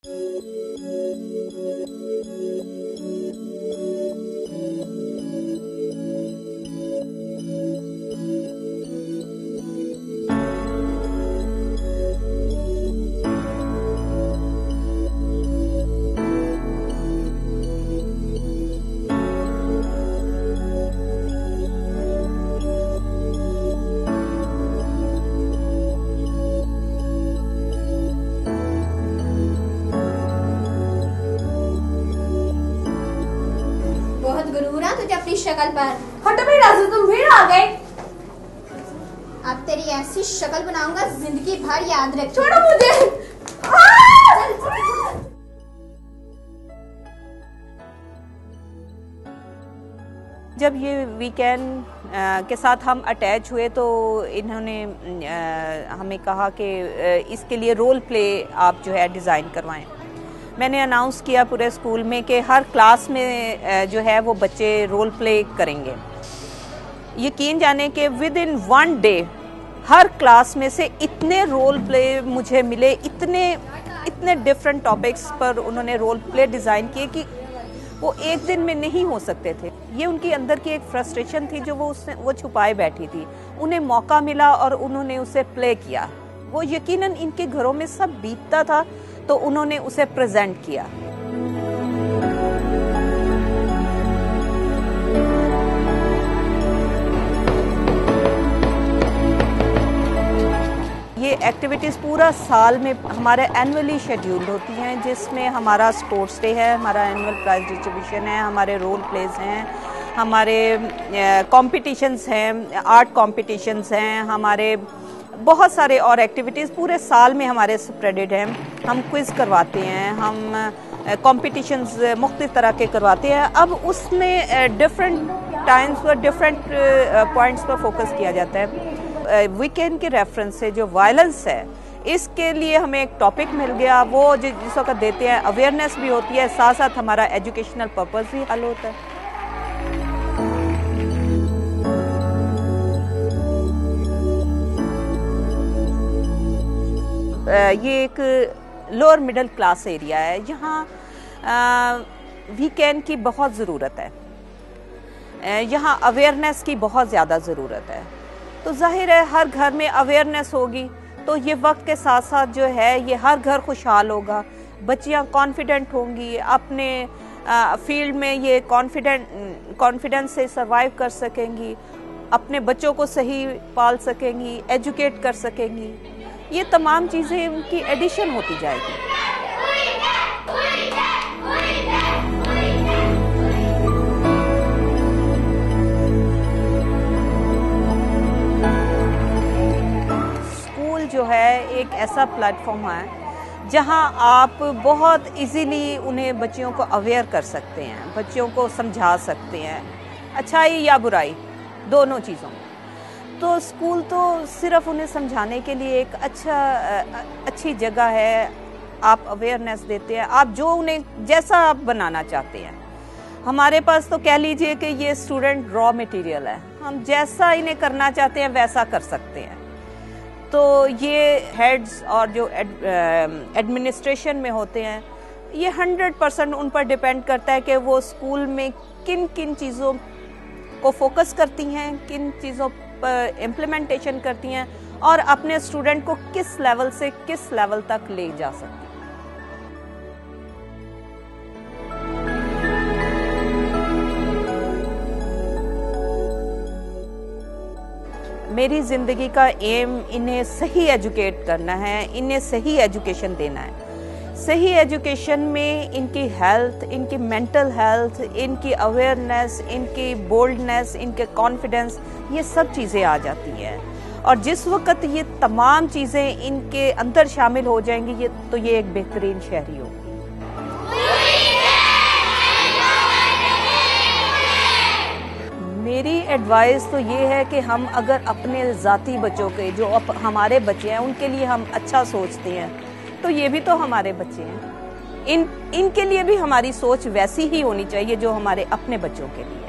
तुझे अपनी शक्ल पर। हटो मेरी रास्ते, तुम फिर आ गए। अब तेरी ऐसी शक्ल बनाऊंगा जिंदगी भर याद रख। छोड़ो मुझे। जब ये वीकेंड के साथ हम अटैच हुए तो इन्होंने हमें कहा कि इसके लिए रोल प्ले आप जो है डिज़ाइन करवाएं। मैंने अनाउंस किया पूरे स्कूल में कि हर क्लास में जो है वो बच्चे रोल प्ले करेंगे। यकीन जाने कि विद इन 1 डे हर क्लास में से इतने रोल प्ले मुझे मिले, इतने डिफरेंट टॉपिक्स पर उन्होंने रोल प्ले डिज़ाइन किए कि वो एक दिन में नहीं हो सकते थे। ये उनकी अंदर की एक फ्रस्ट्रेशन थी जो वो छुपाए बैठी थी। उन्हें मौका मिला और उन्होंने उसे प्ले किया। वो यकीनन इनके घरों में सब बीतता था तो उन्होंने उसे प्रेजेंट किया। ये एक्टिविटीज़ पूरा साल में हमारे एनुअली शेड्यूल्ड होती हैं, जिसमें हमारा स्पोर्ट्स डे है, हमारा एनुअल प्राइज डिस्ट्रीब्यूशन है, हमारे रोल प्लेज हैं, हमारे कॉम्पिटिशन्स हैं, आर्ट कॉम्पिटिशन्स हैं, हमारे बहुत सारे और एक्टिविटीज़ पूरे साल में हमारे स्प्रेडेड हैं। हम क्विज़ करवाते हैं, हम कॉम्पिटिशन्स मुख्तलिफ तरह के करवाते हैं। अब उसमें डिफरेंट टाइम्स पर डिफरेंट पॉइंट्स पर फोकस किया जाता है। वीकेंड के रेफरेंस से जो वायलेंस है, इसके लिए हमें एक टॉपिक मिल गया, वो जिस वक्त देते हैं अवेयरनेस भी होती है, साथ साथ हमारा एजुकेशनल पर्पस भी हल होता है। ये एक लोअर मिडिल क्लास एरिया है, यहाँ वीकेंड की बहुत ज़रूरत है, यहाँ अवेयरनेस की बहुत ज़्यादा ज़रूरत है। तो जाहिर है हर घर में अवेयरनेस होगी तो ये वक्त के साथ साथ जो है ये हर घर खुशहाल होगा, बच्चियाँ कॉन्फिडेंट होंगी, अपने फील्ड में ये कॉन्फिडेंस से सर्वाइव कर सकेंगी, अपने बच्चों को सही पाल सकेंगी, एजुकेट कर सकेंगी। ये तमाम चीज़ें उनकी एडिशन होती जाएगी। स्कूल जो है एक ऐसा प्लेटफॉर्म है जहां आप बहुत इजीली उन्हें बच्चियों को अवेयर कर सकते हैं, बच्चियों को समझा सकते हैं, अच्छाई या बुराई दोनों चीज़ों। तो स्कूल तो सिर्फ उन्हें समझाने के लिए एक अच्छी जगह है। आप अवेयरनेस देते हैं, आप जो उन्हें जैसा आप बनाना चाहते हैं। हमारे पास तो कह लीजिए कि ये स्टूडेंट रॉ मटेरियल है, हम जैसा इन्हें करना चाहते हैं वैसा कर सकते हैं। तो ये हेड्स और जो एडमिनिस्ट्रेशन में होते हैं, ये 100% उन पर डिपेंड करता है कि वो स्कूल में किन किन चीज़ों को फोकस करती हैं, किन चीज़ों पर इम्प्लीमेंटेशन करती हैं और अपने स्टूडेंट को किस लेवल से किस लेवल तक ले जा सकती हैं। मेरी ज़िंदगी का एम इन्हें सही एजुकेट करना है, इन्हें सही एजुकेशन देना है। सही एजुकेशन में इनकी हेल्थ, इनकी मेंटल हेल्थ, इनकी अवेयरनेस, इनकी बोल्डनेस, इनके कॉन्फिडेंस, ये सब चीज़ें आ जाती हैं। और जिस वक्त ये तमाम चीज़ें इनके अंदर शामिल हो जाएंगी तो ये एक बेहतरीन शहरी होगी। मेरी एडवाइस तो ये है कि हम अगर अपने ज़ाती बच्चों के जो हमारे बच्चे हैं उनके लिए हम अच्छा सोचते हैं तो ये भी तो हमारे बच्चे हैं। इनके लिए भी हमारी सोच वैसी ही होनी चाहिए जो हमारे अपने बच्चों के लिए।